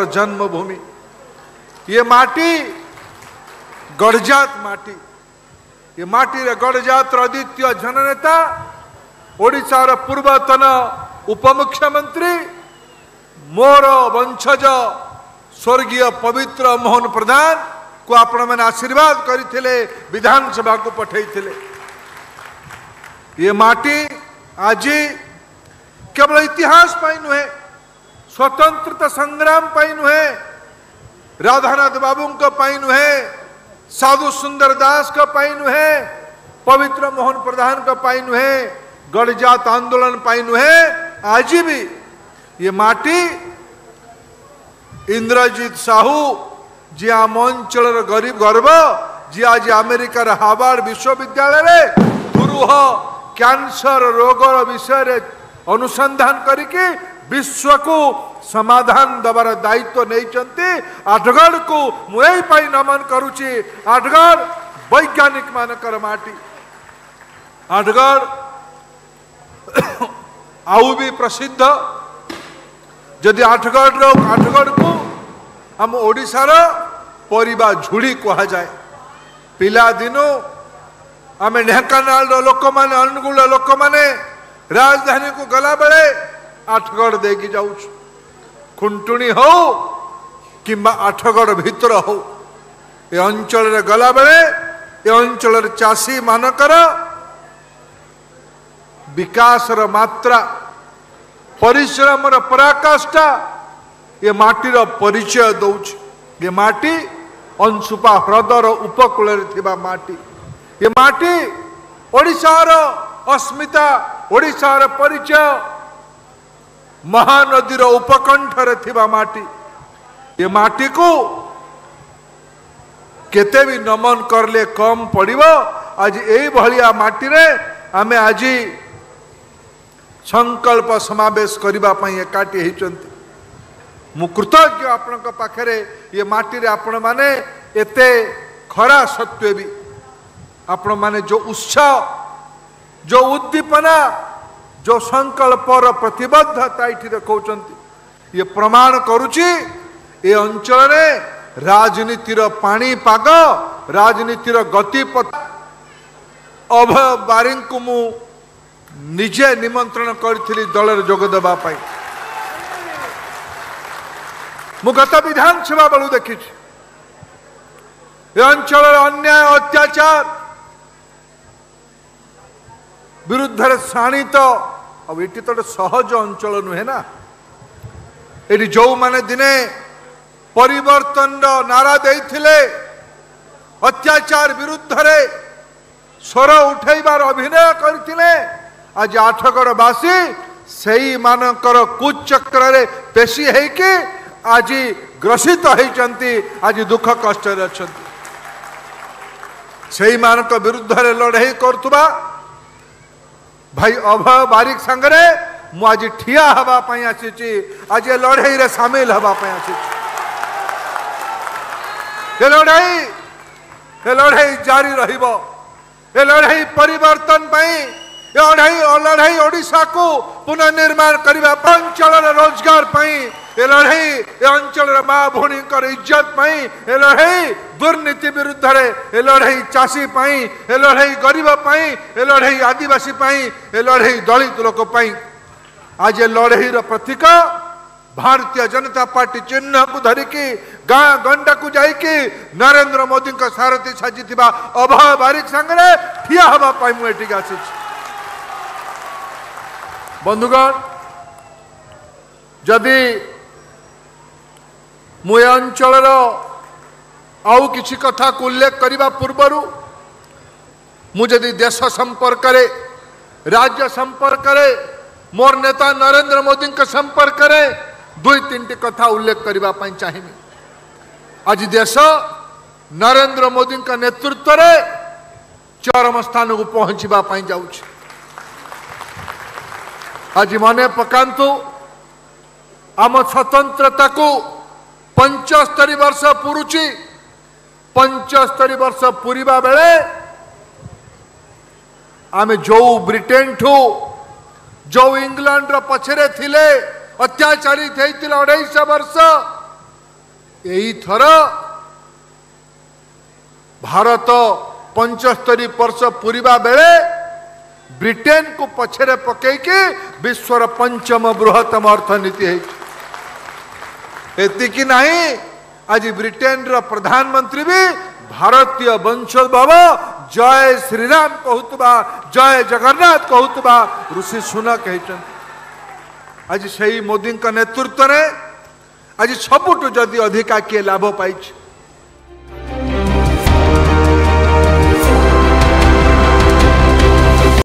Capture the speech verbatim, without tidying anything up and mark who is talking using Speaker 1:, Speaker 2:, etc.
Speaker 1: जन्मभूमि। ये माटी गढ़जात माटी, ये माटी रे गढ़जात अद्वितीय जननेता ओडिशार पूर्वतन उपमुख्यमंत्री मोर वंशज स्वर्गीय पवित्र मोहन प्रधान को आपण मैंने आशीर्वाद करते विधानसभा को पठे। ये माटी आज केवल इतिहास पाई नुहे, स्वतंत्रता संग्राम पाई नुहे, राधानाथ बाबू को पाई नुहे, साधु सुंदर दास का पाई नुहे, पवित्र मोहन प्रधान का पाई नुहे, गढ़जात आंदोलन पाई नुहे। आज भी ये माटी इंद्रजीत साहू जी आम अंचल गरीब गर्व जी आज अमेरिकार हार्वर्ड विश्वविद्यालय गुरुह कैंसर रोगर विषय अनुसंधान करके विश्व को समाधान दबार दायित्व नहीं। आठगढ़ को मुई पाई नमन करुची। आठगढ़ वैज्ञानिक मानकर माटी, आठगढ़ आउ भी प्रसिद्ध। जदि आठगढ़ आठगढ़ को हम ओडिशार परिबा झुड़ी कहा जाए। पिला दिनो आम ढेंकानाल लोक मैंने अनुगुल लोक मैंने राजधानी को गला बेले आठगढ़ देकी जाऊँ, खुंटुणी हो कि आठगढ़ भितर हो, ये अंचल गला बेले ये अंचल चाषी मानकर विकासर मात्रा परिश्रम पराकाष्ठा ये माटीर परिचय दौच। ये माटी अंशुपा ह्रदर उपकूल माटी, ये माटी ओडिशार अस्मिता ओडिशार परिचय, महानदीर उपकंठरे थिबा माटी। ये माटी को केते भी नमन करले कम पड़िबो। आज एई भलिया माटी रे आमे आज संकल्प समावेश करिबा पई एकाठी हेचंती। मु कृतज्ञ आपनक पाखरे ये माटी रे आपण माने एते खरा सत्वे भी आपण माने जो उत्साह जो उद्दीपना जो संकल्पर प्रतिबद्धता ये देखते ये प्रमाण करुची। ये अंचल रे राजनीतिर पाणीपाग राजनीतिर गतिपथ अभय बारी को मु निजे निमंत्रण करी दल जोगदेवा मु गत विधानसभा बेलू देखी अंचल अन्याय अत्याचार विरुद्ध शाणित अब ये तो सहज अंचल नुहे ना। ये जो माने दिने परिवर्तन नारा देइथिले अत्याचार विरुद्ध रे स्वर उठेबार अभिनय करथिले आज आठगढ़वासी सेई मानकर कुचक्र रे पेशी है कि आज ग्रसित होइचंती, आज दुख कष्ट रे अछंती। सेई मानक विरुद्ध रे लड़ाई करथुबा भाई अभय बारिक संगरे मु आज ठिया हवा पई आसीची। आज ये लड़ाई रे शामिल हवा पई आसीची। ये लड़ाई ये लड़ाई जारी रहिबो। ये लड़ाई परिवर्तन पई ये लड़ाई लड़ाई ओडिशा को पुनर्निर्माण करबा अंचल रोजगार पई ये लड़ाई ये अंचल माँ भूणी कर इज्जत पई ये लड़ाई दुर्नीति विरुद्ध रे ये लड़ाई चाषी पई ये लड़ाई गरीब पई ये लड़ाई आदिवासी पई ये लड़ाई दलित लोक पई। आज ये लड़ाई प्रतीक भारतीय जनता पार्टी चिन्ह को धरिकी गाँ गंडा को जाइकी नरेंद्र मोदी का सारथी साजी अभय बारिक संगे ठिया हवा पाई मु एटिक आसी। बंधुगण जदि मु अंचल आउ किसी कथा को उल्लेख करने पूर्वर मुझे देश संपर्क राज्य संपर्क मोर नेता नरेंद्र मोदी के संपर्क दुई तीन कथा उल्लेख करने चाहिए। आज देश नरेंद्र मोदी का नेतृत्व रे चरम स्थान को पहुंचवाई जाऊँ। आज मने पकांतु आम स्वतंत्रता को पंचस्तरी वर्ष पुरुची। पंचस्तरी वर्ष पूरीबा बेले आमे जो ब्रिटेन ठू जो इंग्लैंड रो पछरे थिले अत्याचारी थे अढ़ाई वर्ष यही थर भारत पंचस्तरी वर्ष पूरा बेले ब्रिटेन को पछरे पकईकि विश्वर पंचम बृहत्तम अर्थनीति एतिकी नहीं आज ब्रिटेन रो प्रधानमंत्री भी भारतीय वंशोद्भव जय श्रीराम कहूतबा जय जगन्नाथ कहूतबा ऋषि सुनक कहते आज से मोदी नेतृत्व में आज सबुठ जदि अधिका किए लाभ पाई